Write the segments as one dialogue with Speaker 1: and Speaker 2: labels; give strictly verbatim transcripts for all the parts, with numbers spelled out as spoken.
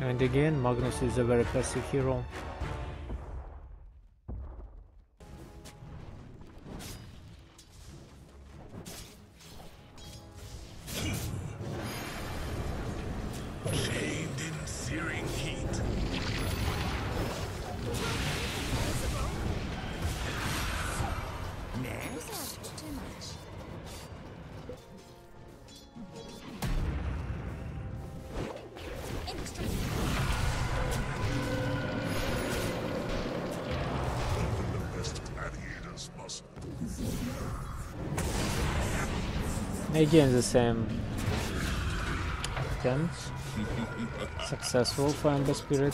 Speaker 1: And again, Magnus is a very passive hero.
Speaker 2: Chained in searing heat.
Speaker 3: Too much.
Speaker 1: Again, the same attempt. Successful for Ember Spirit.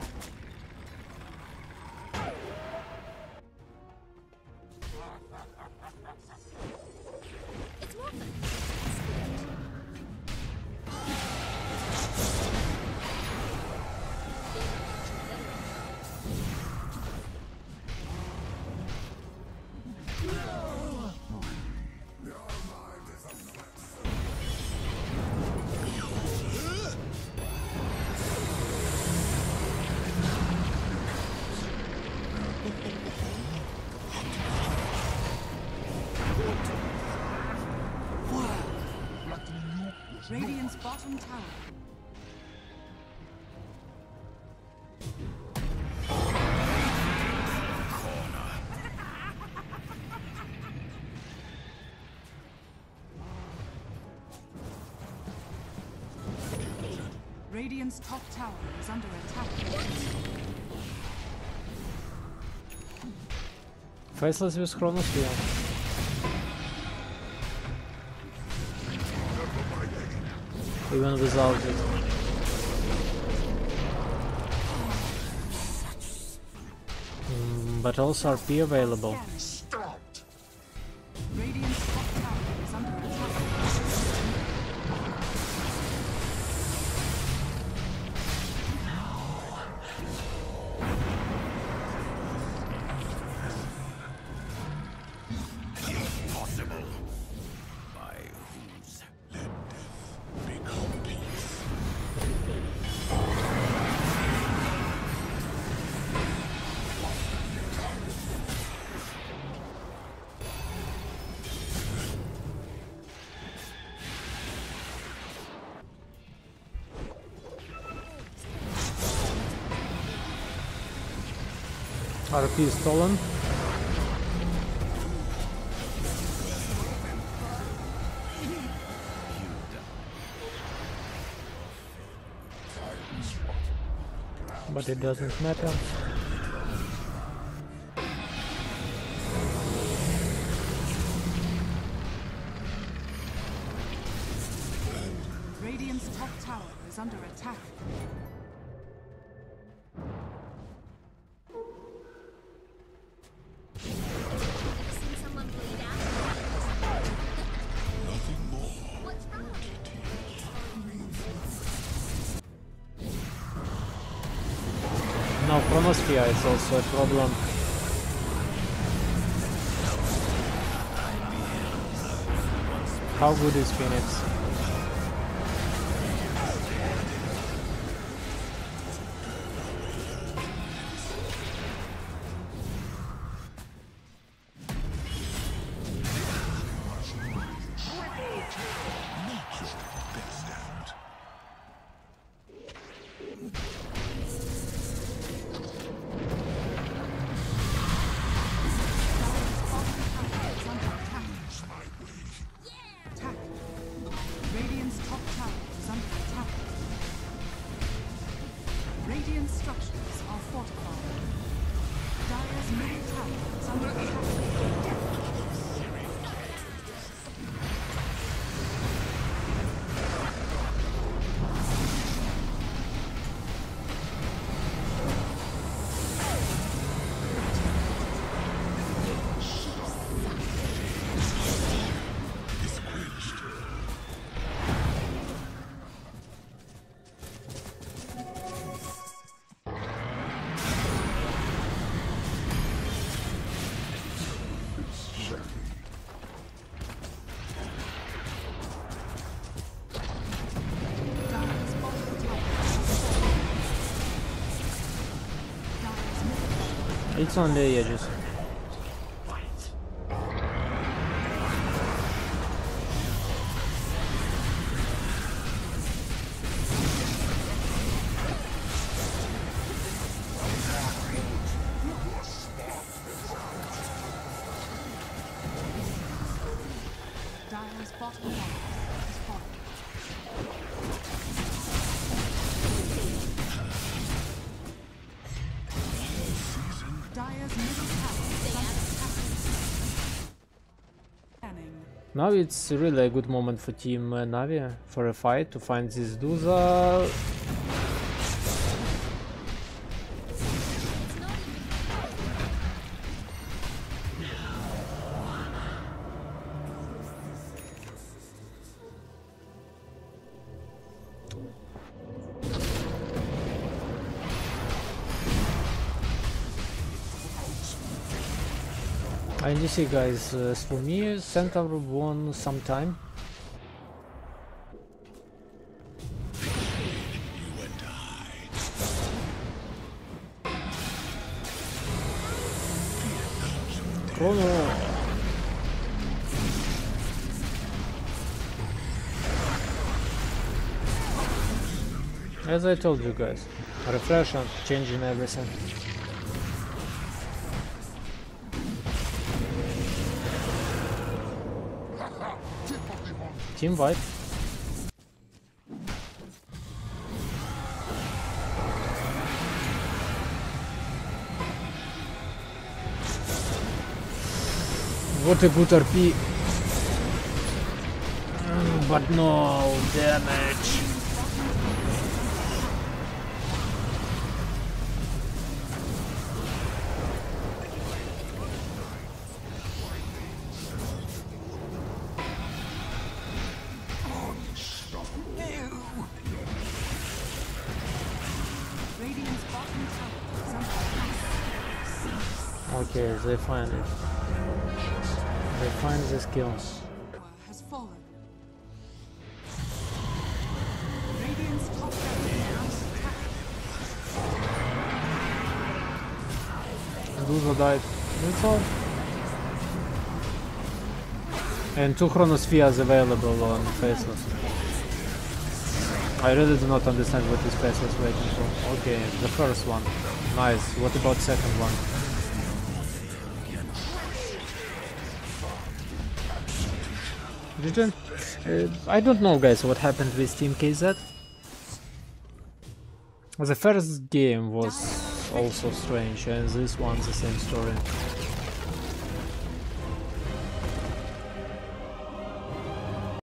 Speaker 4: Radiant's bottom tower. Radiant's top tower is under attack.
Speaker 1: Faceless with Chronosphere. Even without it. Mm, but also R P available.
Speaker 2: Stopped.
Speaker 4: Radiant's top tower is under attack.
Speaker 2: Impossible. By whose? Let death become peace.
Speaker 1: R P is stolen. But it doesn't matter.
Speaker 4: Radiant's top tower is under attack.
Speaker 3: Seen someone bleed out?
Speaker 2: Nothing more.
Speaker 3: What's wrong?
Speaker 1: Now Chronosphere is also a problem. How good is Phoenix?
Speaker 4: Attack.
Speaker 1: It's on the edges.
Speaker 4: Dire's bottom tower is falling. Dire's middle tower is under attack. Scanning.
Speaker 1: Now it's really a good moment for Team uh, Navi for a fight to find this Duza. And you see, guys, uh, for me, Centaur won some time. Chrono. As I told you guys, refresh and changing everything. Team wipe. What a good R P. Mm, but no damage. Okay, they find it. They find the skills.
Speaker 4: Has fallen. Radiant's top tower is under attack.
Speaker 1: Duza died. That's all. And two Chronospheres available on Faceless. I really do not understand what is Faceless waiting for. Okay, the first one. Nice. What about second one? Did uh, I don't know, guys, what happened with Team K Z. The first game was also strange, and this one the same story.